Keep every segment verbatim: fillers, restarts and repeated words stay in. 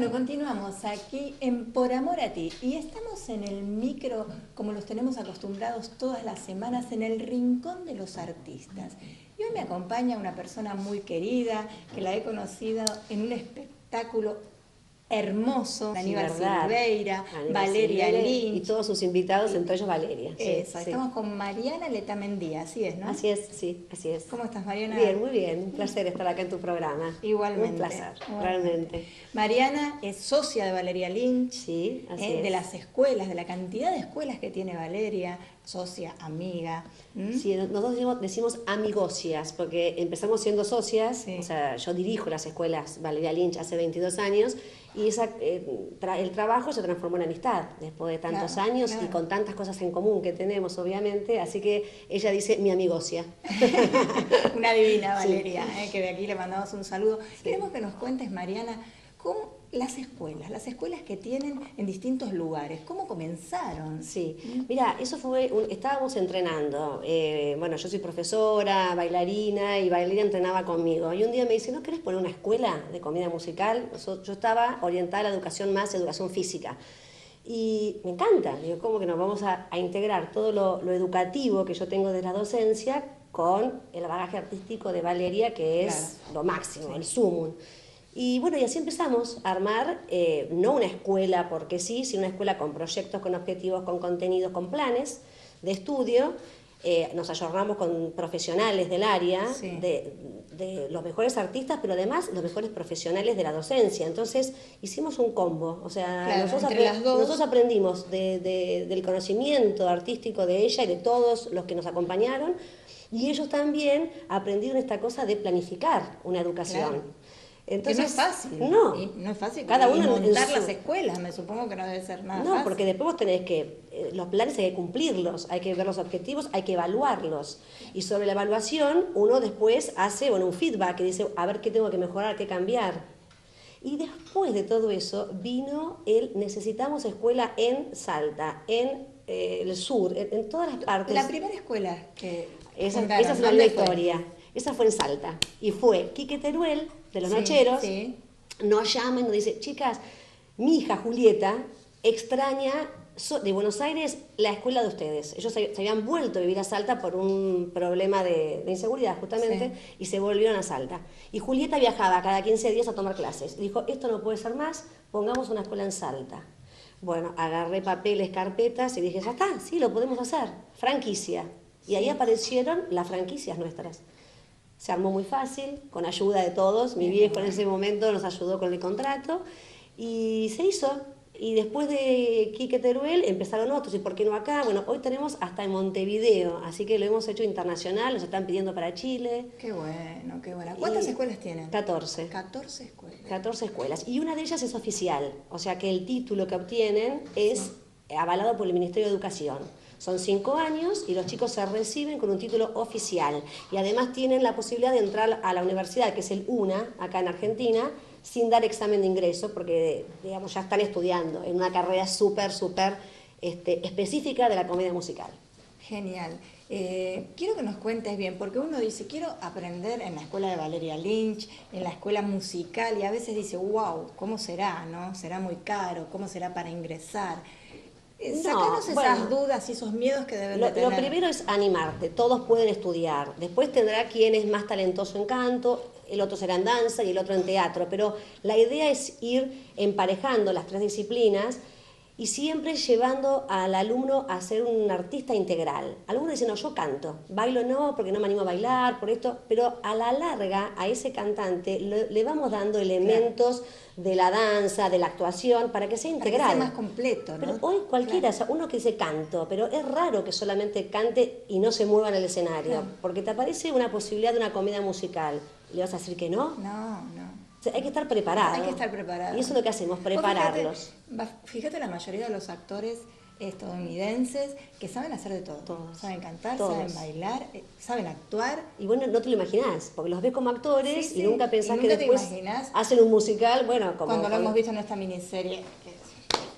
Bueno, continuamos aquí en Por Amor a Ti y estamos en el micro, como los tenemos acostumbrados todas las semanas, en el rincón de los artistas. Y hoy me acompaña una persona muy querida, que la he conocido en un espectáculo hermoso, Sí, Aníbal verdad. Silveira, Aníbal Valeria Silveira Lynch. y todos sus invitados, entre ellos Valeria. Sí, Eso, sí. estamos con Mariana Letamendi, así es, ¿no? Así es, sí, así es. ¿Cómo estás, Mariana? Bien, muy bien. Un placer estar acá en tu programa. Igualmente. Un placer, Igualmente. realmente. Mariana es socia de Valeria Lynch, Sí, así eh, es. de las escuelas, de la cantidad de escuelas que tiene Valeria, socia, amiga. ¿Mm? Sí, nosotros decimos, decimos amigocias, porque empezamos siendo socias, Sí. o sea, yo dirijo las escuelas Valeria Lynch hace veintidós años, y esa, eh, tra el trabajo se transformó en amistad después de tantos Claro, años claro. y con tantas cosas en común que tenemos, obviamente, así que ella dice mi amigocia. Una divina Sí. Valeria, eh, que de aquí le mandamos un saludo. Queremos que nos cuentes, Mariana, cómo las escuelas, las escuelas que tienen en distintos lugares, ¿cómo comenzaron? Sí, mira, eso fue, un- estábamos entrenando, eh, bueno, yo soy profesora, bailarina, y Valeria entrenaba conmigo, y un día me dice, ¿no querés poner una escuela de comida musical? Yo, yo estaba orientada a la educación más, educación física, y me encanta, digo, ¿cómo que nos vamos a, a integrar todo lo, lo educativo que yo tengo de la docencia con el bagaje artístico de Valeria, que es Claro. lo máximo, Sí. el sumum? Y bueno, y así empezamos a armar, eh, no una escuela porque sí, sino una escuela con proyectos, con objetivos, con contenidos, con planes de estudio. Eh, nos ayornamos con profesionales del área, Sí. de, de los mejores artistas, pero además los mejores profesionales de la docencia. Entonces hicimos un combo, o sea, Claro, nosotros, entre apre- las dos. nosotros aprendimos de, de, del conocimiento artístico de ella y de todos los que nos acompañaron, y ellos también aprendieron esta cosa de planificar una educación. Claro. Entonces, que no es fácil. No. Y no es fácil. Cada y uno en- en montar su- las escuelas, me supongo que no debe ser nada No, fácil. porque después vos tenés que, eh, los planes hay que cumplirlos, hay que ver los objetivos, hay que evaluarlos. Y sobre la evaluación, uno después hace, bueno, un feedback y dice, a ver qué tengo que mejorar, qué cambiar. Y después de todo eso, vino el, necesitamos escuela en Salta, en eh, el sur, en, en todas las partes. La primera escuela que Esa, fundaron, esa es una ¿dónde linda fue? historia. Esa fue en Salta. Y fue Quique Teruel, de los Sí, Nocheros, sí. nos llama y nos dice, chicas, mi hija Julieta extraña so- de Buenos Aires la escuela de ustedes. Ellos se, se habían vuelto a vivir a Salta por un problema de, de inseguridad, justamente, Sí. y se volvieron a Salta. Y Julieta viajaba cada quince días a tomar clases. Y dijo, esto no puede ser más, pongamos una escuela en Salta. Bueno, agarré papeles, carpetas y dije, ya está, sí, lo podemos hacer. Franquicia. Y ahí Sí. aparecieron las franquicias nuestras. Se armó muy fácil, con ayuda de todos. Mi Bien, viejo en bueno. ese momento nos ayudó con el contrato y se hizo. Y después de Quique Teruel empezaron otros. ¿Y por qué no acá? Bueno, hoy tenemos hasta en Montevideo, así que lo hemos hecho internacional, nos están pidiendo para Chile. Qué bueno, qué bueno. ¿Cuántas Y escuelas tienen? catorce. catorce escuelas. catorce escuelas. Y una de ellas es oficial, o sea que el título que obtienen es avalado por el Ministerio de Educación. Son cinco años y los chicos se reciben con un título oficial. Y además tienen la posibilidad de entrar a la universidad, que es el UNA, acá en Argentina, sin dar examen de ingreso, porque digamos, ya están estudiando en una carrera súper, súper este, específica de la comedia musical. Genial. Eh, quiero que nos cuentes bien, porque uno dice, quiero aprender en la escuela de Valeria Lynch, en la escuela musical, y a veces dice, wow, ¿cómo será? ¿No? ¿Será muy caro? ¿Cómo será para ingresar? Eh, No, Sacanos esas bueno. dudas y esos miedos que deben Lo, de tener. lo primero es animarte, todos pueden estudiar. Después tendrá quien es más talentoso en canto, el otro será en danza y el otro en teatro, pero la idea es ir emparejando las tres disciplinas y siempre llevando al alumno a ser un artista integral. Algunos dicen, no, yo canto, bailo no, porque no me animo a bailar, por esto, pero a la larga a ese cantante le, le vamos dando elementos de la danza, de la actuación, para que sea Para que integral. sea más completo, ¿no? Pero hoy cualquiera, Claro. o sea, uno que dice canto, pero es raro que solamente cante y no se mueva en el escenario, Claro. porque te aparece una posibilidad de una comedia musical. ¿Le vas a decir que no? No, no. O sea, hay que estar preparado. Hay que estar preparado. Y eso es lo que hacemos, Vos prepararlos. Fíjate, va- fíjate la mayoría de los actores estadounidenses que saben hacer de todo. Todos. Saben cantar, Todos. saben bailar, eh, saben actuar. Y bueno, no te lo imaginás, porque los ves como actores Sí, sí, y nunca pensás y que nunca te después imaginás. hacen un musical, bueno, como... Cuando lo con- hemos visto en esta miniserie. que es-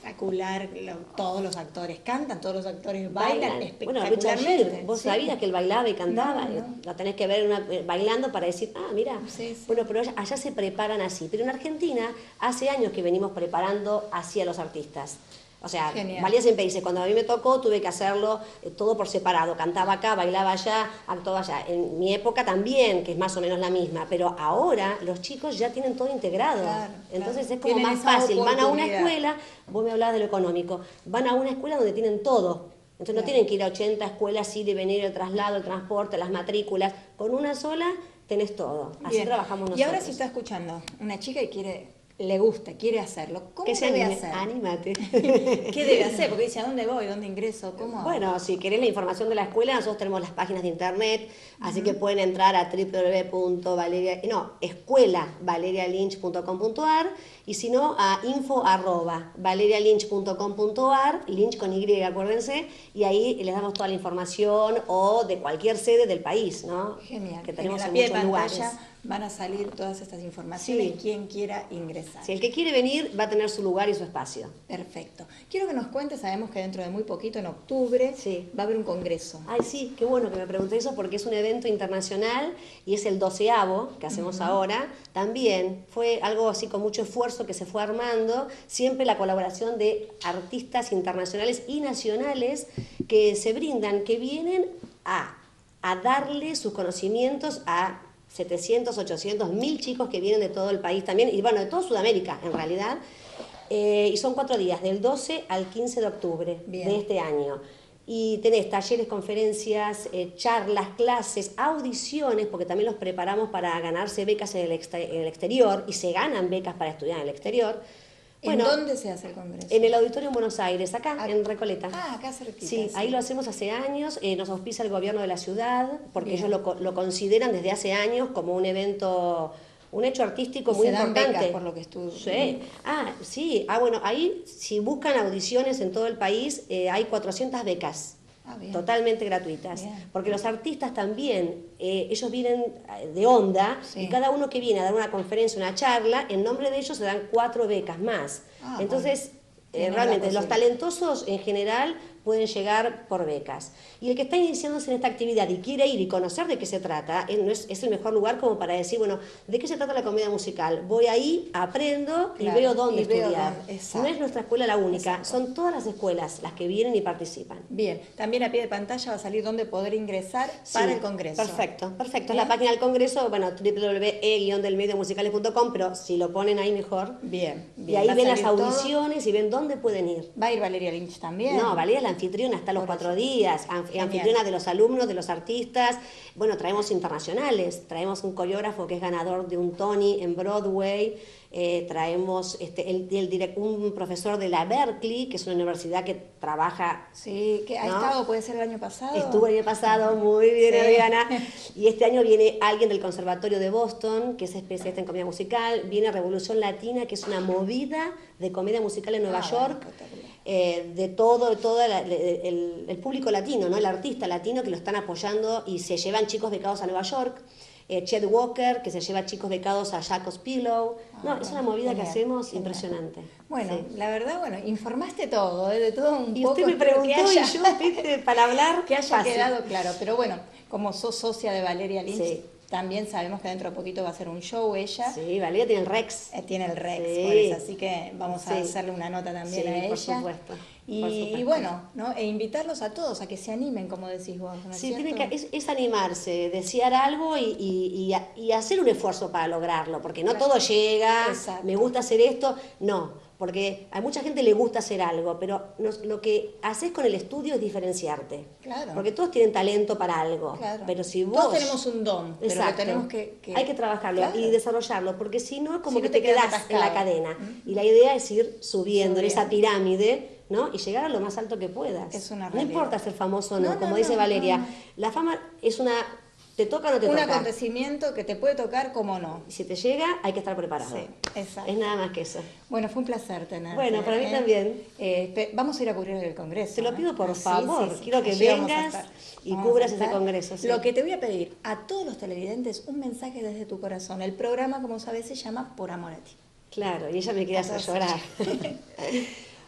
espectacular, lo, todos los actores cantan, todos los actores bailan, Bailan. Bueno, espectacularmente. Richard Gere, vos sí. sabías que él bailaba y cantaba, No, no. lo tenés que ver una- bailando para decir, ah, mira, Sí, sí. bueno, pero allá, allá se preparan así. Pero en Argentina hace años que venimos preparando así a los artistas. O sea, Genial. Valía siempre dice, cuando a mí me tocó tuve que hacerlo eh, todo por separado, cantaba acá, bailaba allá, actuaba allá. En mi época también, que es más o menos la misma, pero ahora los chicos ya tienen todo integrado. Claro, Entonces claro. es como Tienen más esa fácil, van a una oportunidad. escuela, vos me hablabas de lo económico, van a una escuela donde tienen todo. Entonces no Claro. tienen que ir a ochenta escuelas, ir y venir, el traslado, el transporte, las matrículas. Con una sola tenés todo. Así Bien. trabajamos nosotros. Y ahora si está escuchando una chica y quiere, le gusta, quiere hacerlo, ¿cómo ¿Qué se debe anime? hacer? Anímate. ¿Qué debe hacer? Porque dice, ¿a dónde voy? ¿Dónde ingreso? ¿Cómo hago? Bueno, si querés la información de la escuela, nosotros tenemos las páginas de internet, así que pueden entrar a w w w punto valeria, no, escuela valeria lynch punto com punto a r y si no a info arroba valeria lynch punto com punto a r, Lynch con Y, acuérdense, y ahí les damos toda la información o de cualquier sede del país, ¿no? Genial. Que tenemos en en la pie de muchos pantalla lugares. van a salir todas estas informaciones, Sí. quien quiera ingresar. Si el que quiere venir va a tener su lugar y su espacio. Perfecto. Quiero que nos cuentes, sabemos que dentro de muy poquito, en octubre, Sí. va a haber un congreso. Ay, sí, qué bueno que me pregunté eso porque es un evento internacional y es el doceavo que hacemos ahora. También fue algo así con mucho esfuerzo que se fue armando, siempre la colaboración de artistas internacionales y nacionales que se brindan, que vienen a, a darle sus conocimientos a setecientos, ochocientos, mil chicos que vienen de todo el país también, y bueno, de toda Sudamérica en realidad. Eh, y son cuatro días, del doce al quince de octubre Bien. de este año. Y tenés talleres, conferencias, eh, charlas, clases, audiciones, porque también los preparamos para ganarse becas en el, exter- en el exterior, y se ganan becas para estudiar en el exterior. ¿En dónde se hace el congreso? En el auditorio en Buenos Aires, acá, Ah, en Recoleta. Ah, acá cerquita. Sí, ahí lo hacemos hace años, eh, nos auspicia el gobierno de la ciudad, porque Bien. ellos lo, co- lo consideran desde hace años como un evento, un hecho artístico Y muy se dan importante. becas, por lo que estuve. Sí, ah, sí, ah, bueno, ahí si buscan audiciones en todo el país, eh, hay cuatrocientas becas. Ah, bien. Totalmente gratuitas, Bien. porque los artistas también, eh, ellos vienen eh, de onda, Sí. y cada uno que viene a dar una conferencia, una charla, en nombre de ellos se dan cuatro becas más. Ah, Entonces, bueno. eh, Tienen la realmente los posibilidad. talentosos en general pueden llegar por becas. Y el que está iniciándose en esta actividad y quiere ir y conocer de qué se trata, eh, no es, es el mejor lugar como para decir, bueno, ¿de qué se trata la comedia musical? Voy ahí, aprendo y Claro, veo dónde y veo estudiar. dónde- exacto. No es nuestra escuela la única, Exacto. son todas las escuelas las que vienen y participan. Bien, también a pie de pantalla va a salir dónde poder ingresar Sí, para el congreso. Perfecto, perfecto. Es Bien. la página del congreso, bueno, w w w punto e guion del medio musicales punto com, pero si lo ponen ahí mejor. Bien, Y bien. ahí Va a ven las salir todo. audiciones y ven dónde pueden ir. Va a ir Valeria Lynch también. No, Valeria es la anfitriona, está los Por cuatro eso. días, anf- Genial. anfitriona de los alumnos, de los artistas. Bueno, traemos internacionales, traemos un coreógrafo que es ganador de un Tony en Broadway, eh, traemos este, el, el direct- un profesor de la Berkeley, que es una universidad que trabaja. Sí, que ha ¿No? estado, puede ser el año pasado. Estuvo el año pasado, muy bien, Sí. Adriana. Y este año viene alguien del Conservatorio de Boston, que es especialista en comedia musical. Viene Revolución Latina, que es una movida de comedia musical en Nueva Ah, York. bueno, espectacular. eh, de todo, de todo la- el, el- el público latino, ¿no? El artista latino que lo están apoyando y se llevan chicos becados a Nueva York. Eh, Chet Walker, que se lleva chicos becados a Jacob's Pillow. No, Ah, es una movida genial, que hacemos genial. impresionante. Bueno, Sí. la verdad, bueno, informaste todo, ¿eh? De todo un Y poco. usted me espero que preguntó haya- y yo, viste, para hablar, que haya fácil. quedado claro. Pero bueno, como sos socia de Valeria Lynch, Sí. también sabemos que dentro de poquito va a hacer un show ella. Sí, Valeria tiene el Rex. Eh, Tiene el Rex, Sí. por eso, así que vamos a Sí. hacerle una nota también Sí, a ella. por supuesto, Y, por supuesto. y bueno, ¿no? E invitarlos a todos a que se animen, como decís vos, ¿no es Sí, tiene cierto? que, es, es animarse, desear algo y, y- y a- y hacer un esfuerzo para lograrlo, porque no Claro. todo llega, Exacto. me gusta hacer esto, no, porque a mucha gente le gusta hacer algo, pero nos- lo que haces con el estudio es diferenciarte, Claro. porque todos tienen talento para algo, Claro. pero si vos... Todos tenemos un don, pero lo Exacto. tenemos que, que- Hay que trabajarlo Claro. y desarrollarlo, porque si no, como Si no que te te, quedas quedas en la atascado. cadena. ¿Mm? Y la idea es ir subiendo, en esa Subiendo. pirámide, ¿no? Y llegar a lo más alto que puedas. Es una no realidad. importa ser famoso o no, No, no, como no, dice no, Valeria. no. La fama es una... ¿Te toca o no te un toca? acontecimiento que te puede tocar como no. Y si te llega, hay que estar preparado. Sí, exacto. Es nada más que eso. Bueno, fue un placer tenerte. Bueno, para mí ¿eh? también. Eh, pe- vamos a ir a cubrir el congreso. Te lo ¿eh? pido por Ah, sí, favor. sí, sí. Quiero que Allí vamos a vengas estar. y Vamos a cubras ese estar. congreso. sí. Lo que te voy a pedir a todos los televidentes, un mensaje desde tu corazón. El programa, como sabes, se llama Por Amor a Ti. Claro, y ella me quiere hacer Entonces, llorar.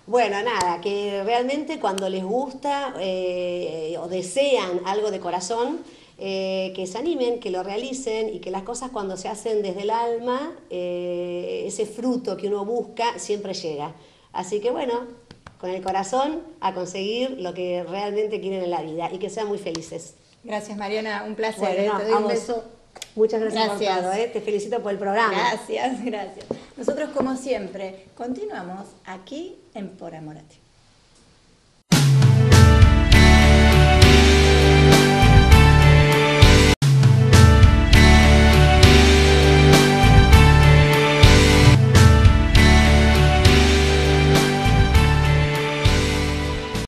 Bueno, nada, que realmente cuando les gusta eh, o desean algo de corazón, eh, que se animen, que lo realicen y que las cosas cuando se hacen desde el alma, eh, ese fruto que uno busca siempre llega. Así que bueno, con el corazón a conseguir lo que realmente quieren en la vida y que sean muy felices. Gracias, Mariana, un placer. Bueno, ¿eh? no, Te doy un vamos. beso. Muchas gracias, Gracias. por todo, ¿eh? Te felicito por el programa. Gracias, gracias. Nosotros, como siempre, continuamos aquí en Por Amor a Ti.